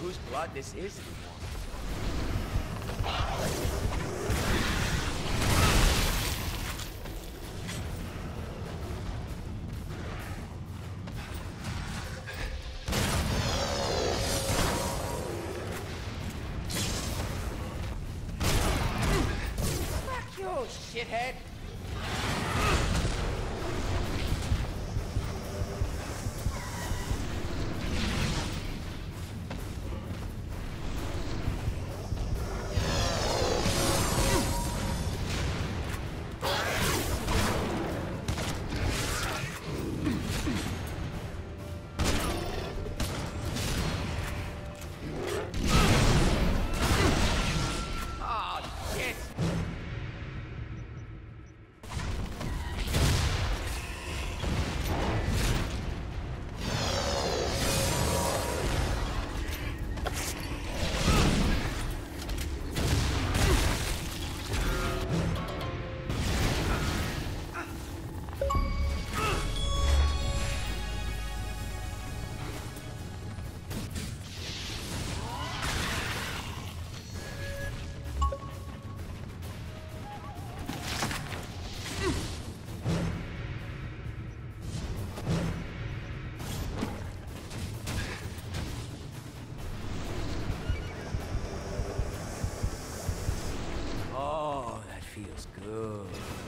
whose blood this is anymore. Fuck you, shithead! Feels good.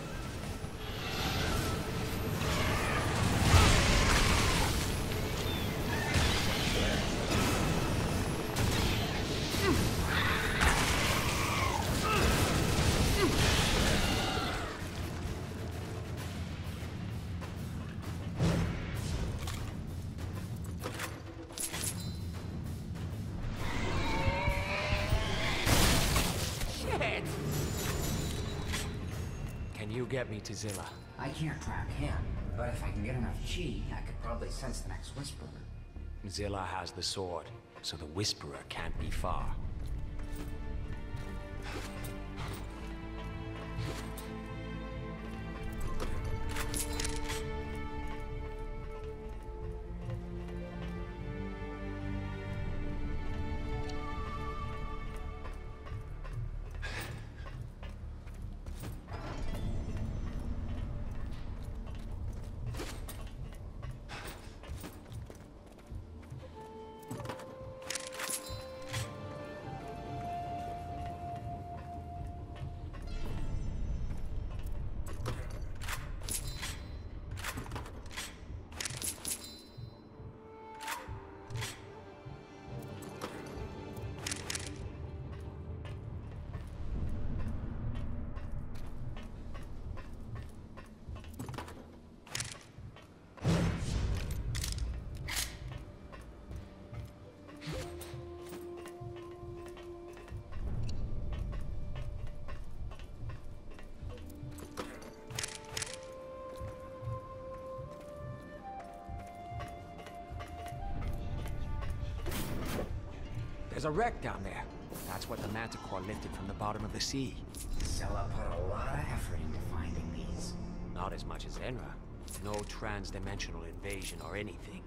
Can you get me to Zilla? I can't track him, but if I can get enough chi, I could probably sense the next Whisperer. Zilla has the sword, so the Whisperer can't be far. There's a wreck down there. That's what the Manticore lifted from the bottom of the sea. Zilla put a lot of effort into finding these. Not as much as Enra. No trans-dimensional invasion or anything.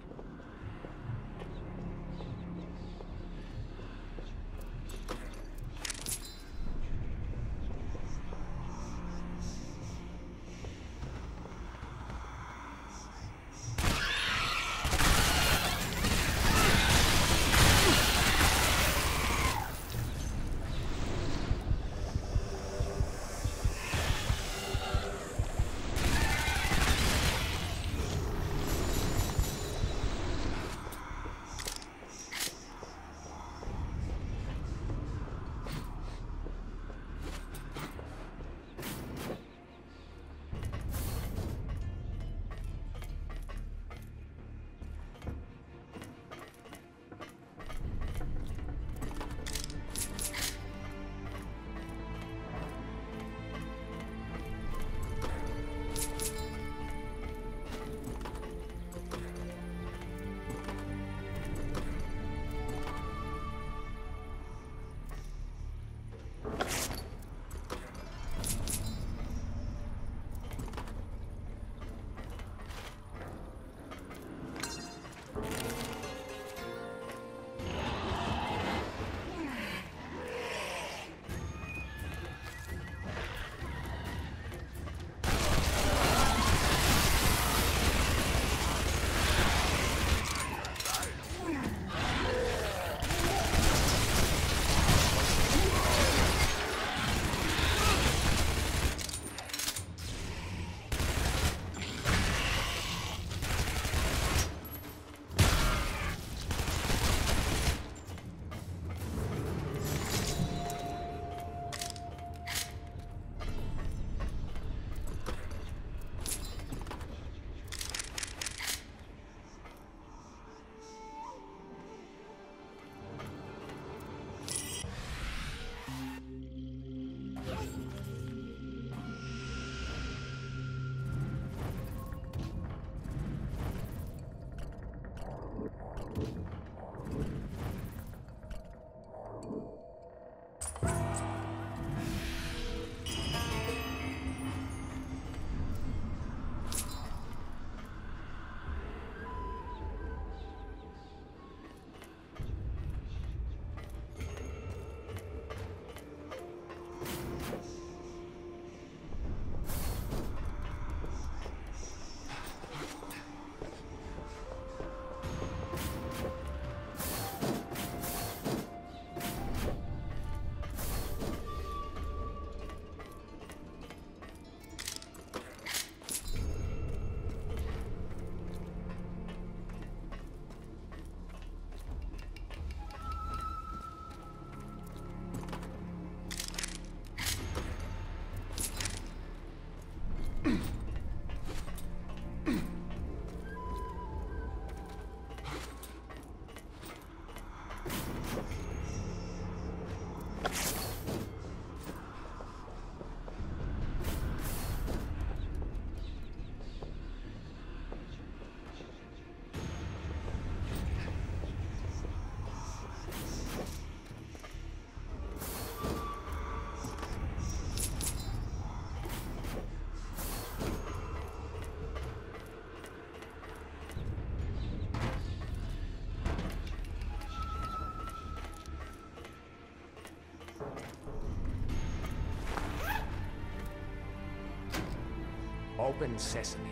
Open sesame.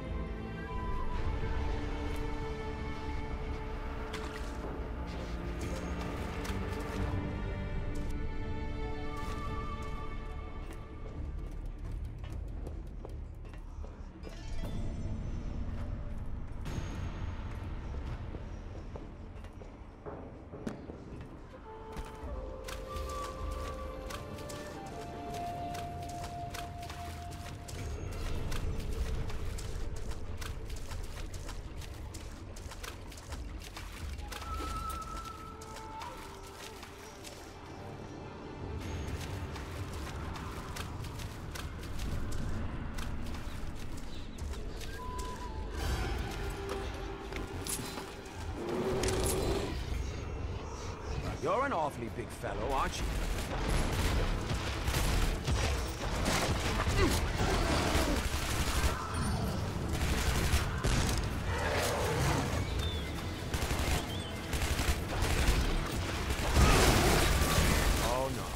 You're an awfully big fellow, aren't you? Oh no.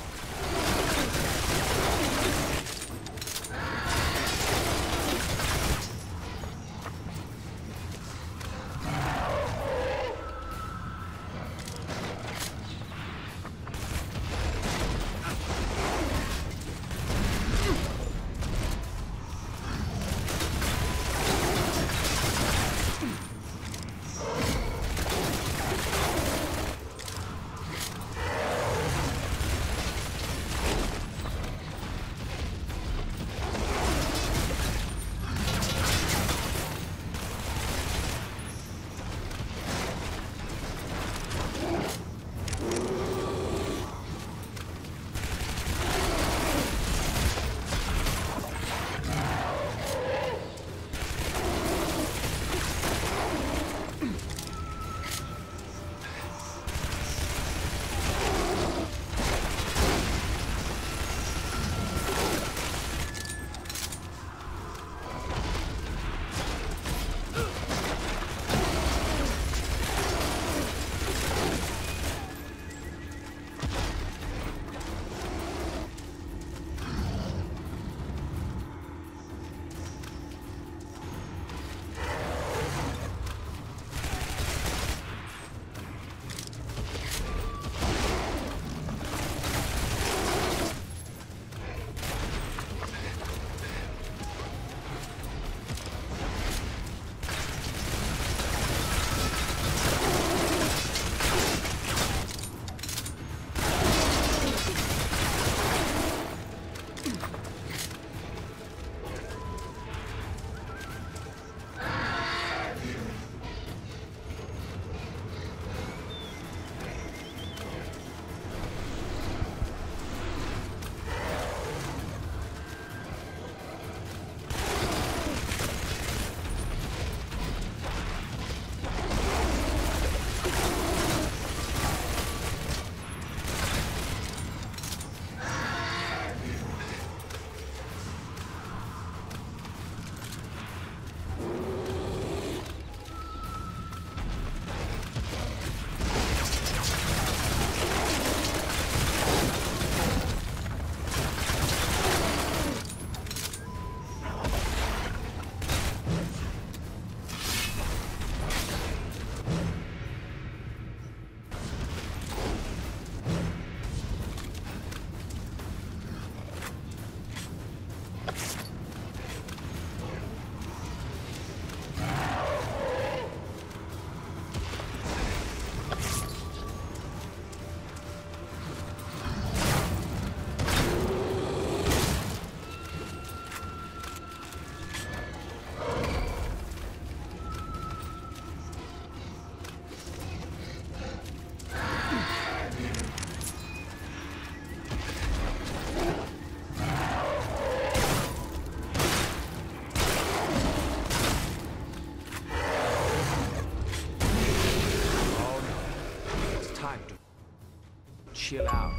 chill out.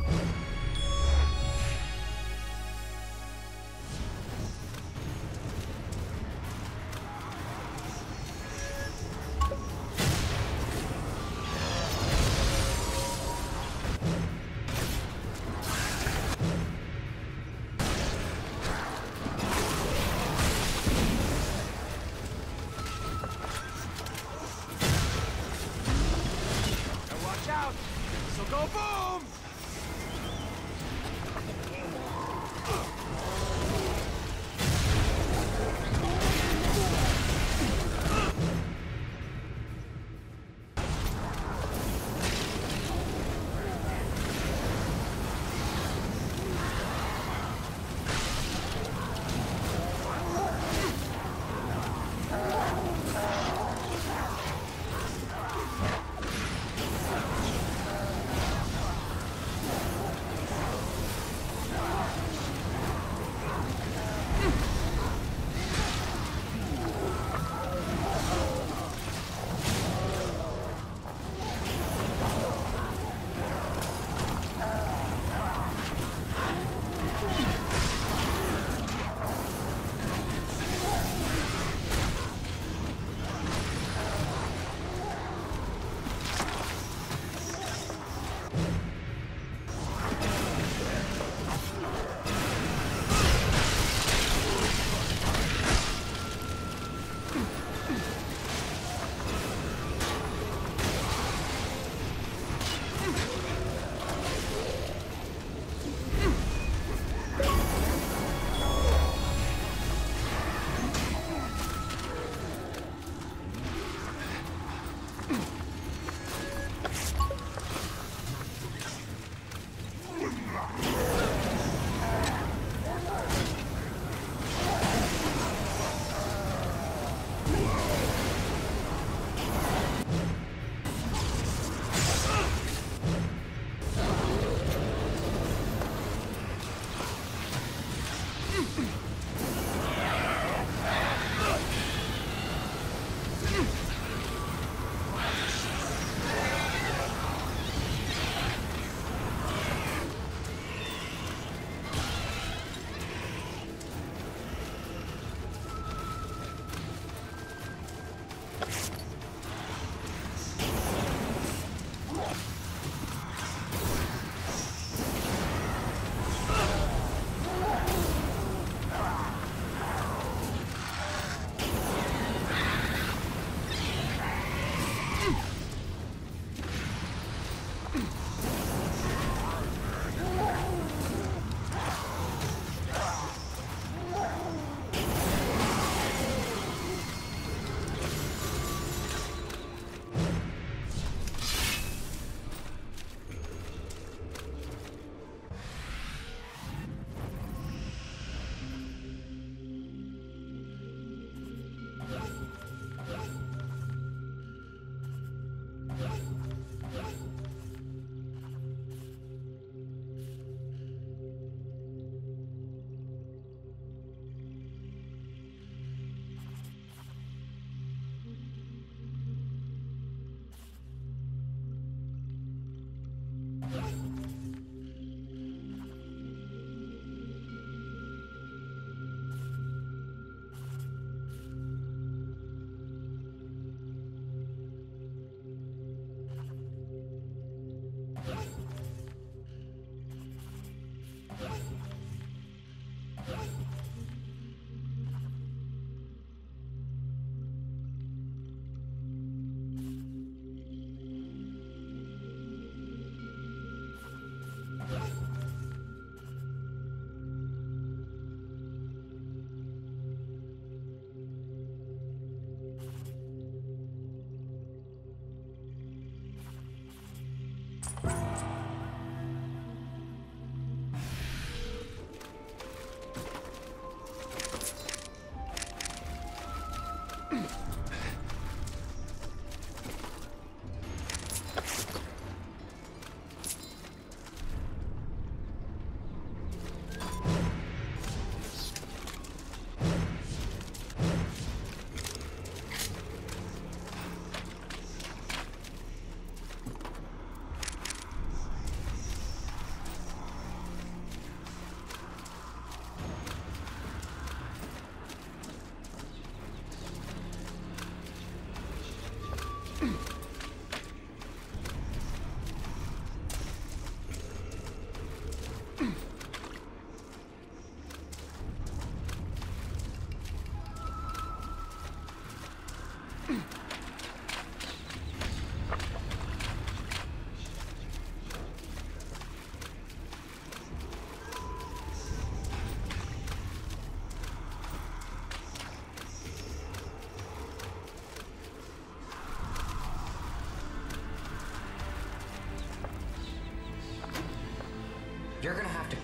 Out! So go boom!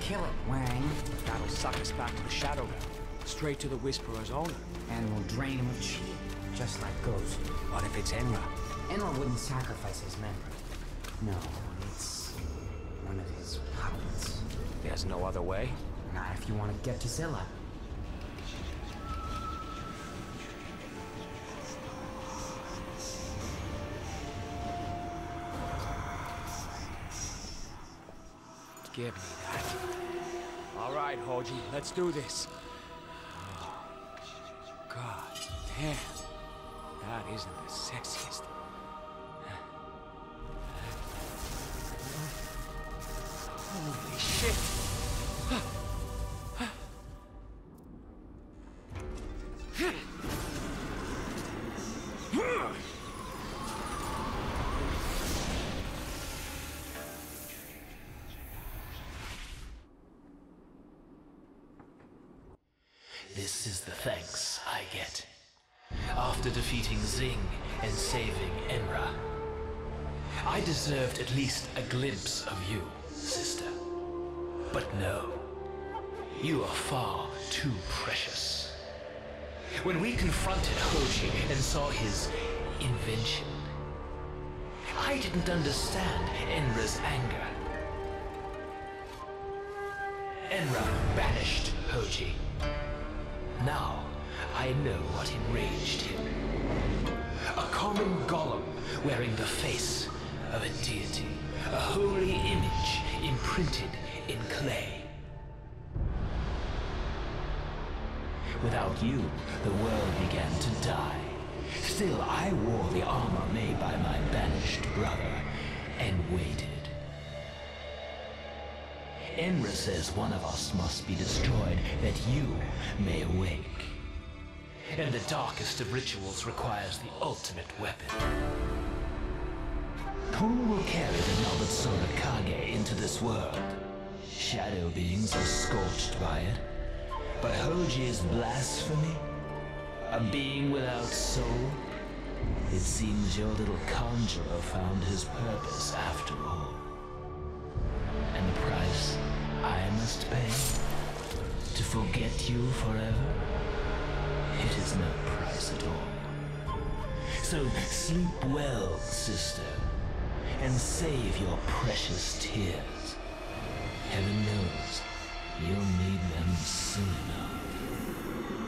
kill it, Wang. That'll suck us back to the Shadow Realm, straight to the Whisperer's owner. And we'll drain him of chi, just like Ghost. What if it's Enra? Enra wouldn't sacrifice his memory. No, it's one of his puppets. There's no other way? Not if you want to get to Zilla. Give me that. All right, Hoji, let's do this. Oh, God damn. That isn't the sexiest. Holy shit! This is the thanks I get. After defeating Zing and saving Enra, I deserved at least a glimpse of you, sister. But no, you are far too precious. When we confronted Hoji and saw his invention, I didn't understand Enra's anger. Enra banished Hoji. Now, I know what enraged him. A common golem wearing the face of a deity. A holy image imprinted in clay. Without you, the world began to die. Still, I wore the armor made by my banished brother and waited. Enra says one of us must be destroyed, that you may awake. And the darkest of rituals requires the ultimate weapon. Who will carry the Nobutsuna Kage into this world? Shadow beings are scorched by it. But Hoji's blasphemy? A being without soul? It seems your little conjurer found his purpose after all. And the price I must pay? To forget you forever? It is no price at all. So sleep well, sister, and save your precious tears. Heaven knows you'll need them soon enough.